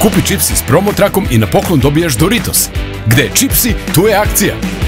Kupi čipsi s promo trakom i na poklon dobiješ Doritos. Gde je čipsi, tu je akcija.